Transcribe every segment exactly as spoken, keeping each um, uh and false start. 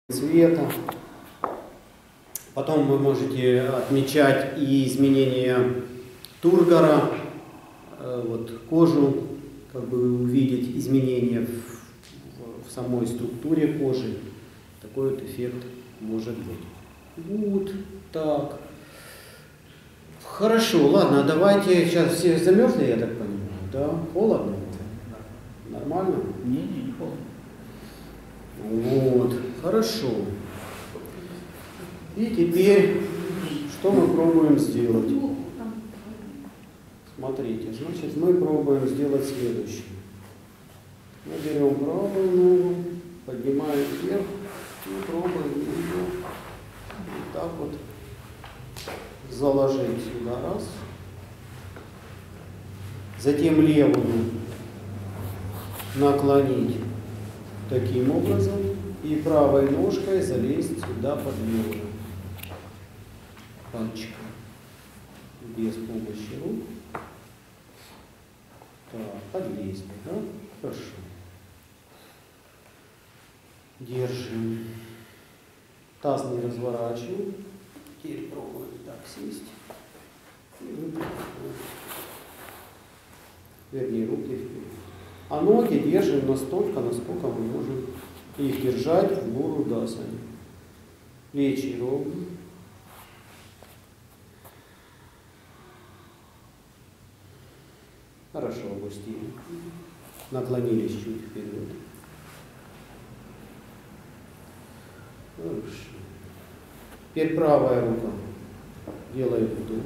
цвета. Потом вы можете отмечать и изменения тургора, вот, кожу, как бы увидеть изменения в, в самой структуре кожи. Такой вот эффект может быть. Вот так. Хорошо, ладно, давайте, сейчас все замерзли, я так понимаю, да? Холодно? Нормально? Не, не, не холодно. Вот, хорошо. И теперь, что мы пробуем сделать? Смотрите, значит, мы пробуем сделать следующее. Мы берем правую ногу, поднимаем вверх и пробуем ее вот так вот заложить сюда, раз. Затем левую наклонить таким образом и правой ножкой залезть сюда под левую пальчиком без помощи рук. Так, подлезли, да? Хорошо. Держим. Таз не разворачиваем. Теперь пробуем так сесть. И выпрямить. Вернее, руки вперед. А ноги держим настолько, насколько мы можем их держать в бурудасане. Плечи ровно. Хорошо опустили. Наклонились чуть вперед. Хорошо. Теперь правая рука делает вдох.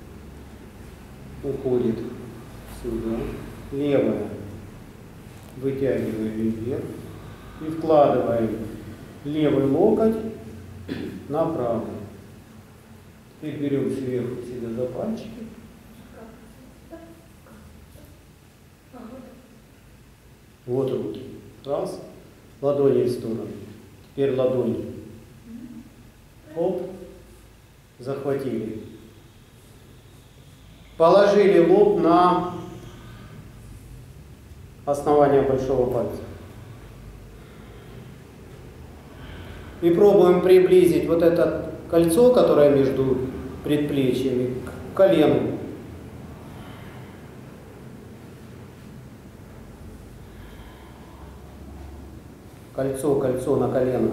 Уходит сюда. Левая вытягиваем вверх. И вкладываем левый локоть на правый. Теперь берем сверху себя за пальчики. Вот руки. Раз. Ладони в сторону. Теперь ладони. Оп. Захватили. Положили лоб на основание большого пальца. И пробуем приблизить вот это кольцо, которое между предплечьями, к колену. Кольцо, кольцо на колено.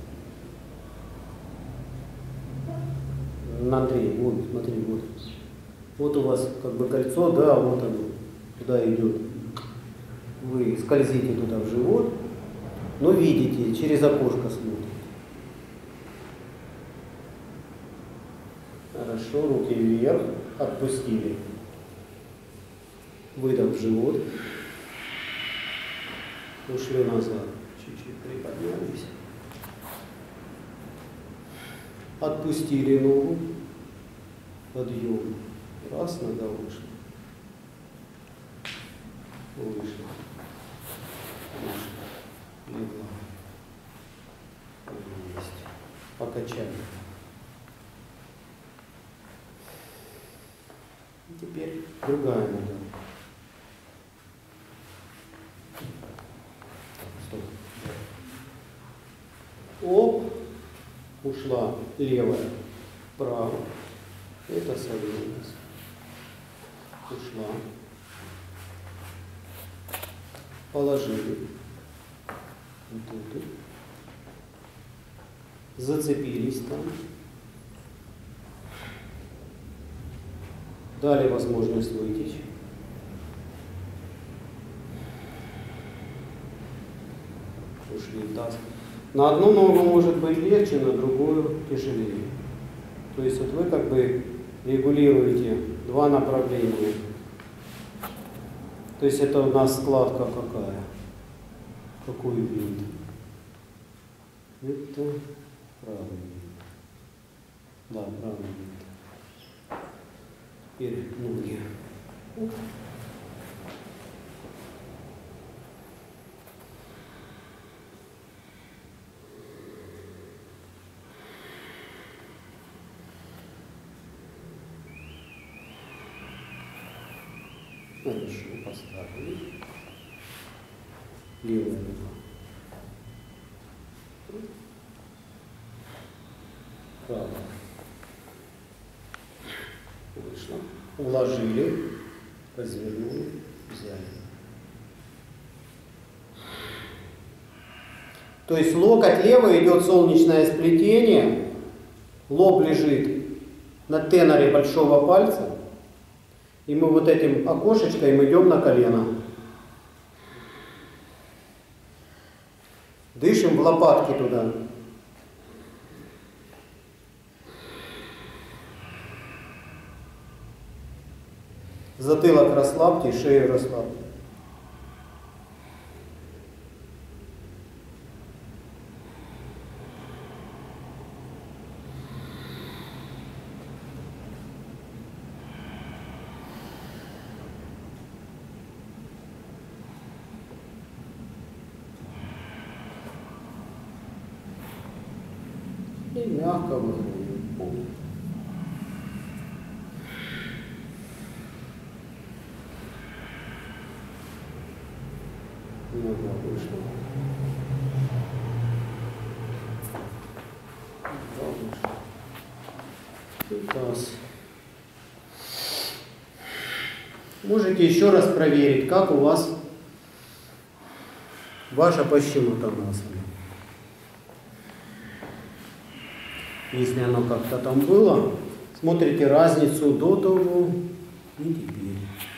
Андрей, вот, смотри, вот. Вот у вас как бы кольцо, да, вот оно, туда идет. Вы скользите туда в живот, но видите, через окошко смотрите. Хорошо, руки вверх, отпустили. Выдох в живот. Ушли назад. Чуть-чуть приподнялись. Отпустили ногу. Подъем. Раз, нога вышла. Вышла. Вышла. Легла. Есть. Покачали. И теперь другая нога. Стоп. Оп. Ушла левая, правая. Это согнулась. Ушла. Положили. Вот тут. Зацепились там. Дали возможность вытечь. Ушли в таз. На одну ногу может быть легче, на другую тяжелее. То есть вот вы как бы регулируете два направления. То есть это у нас складка какая? Какой вид? Это правый вид. Да, правый вид. Теперь ноги. Хорошо, поставили. Левая рука. вправо. Вышло. Уложили, развернули, взяли. То есть локоть левый идет солнечное сплетение, лоб лежит на теноре большого пальца, и мы вот этим окошечком идем на колено. Дышим в лопатки туда. Затылок расслабьте, шею расслабьте. И мягко выходим в пол. Нога вышла. Нога вышла. И таз. Можете еще раз проверить, как у вас ваша пащимутанасана. Если оно как-то там было, смотрите разницу до того и теперь.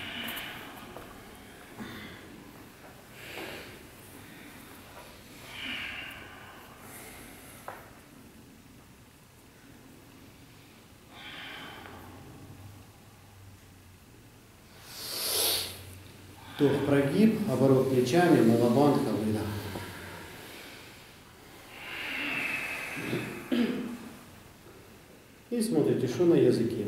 Вдох, прогиб, оборот плечами, малабандха, выдох. И смотрите, что на языке.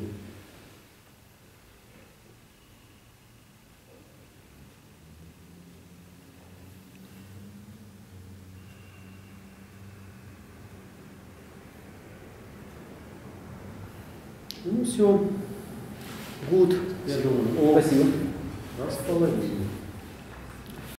Ну все. Гуд, я думаю. О, спасибо. Раз с половиной.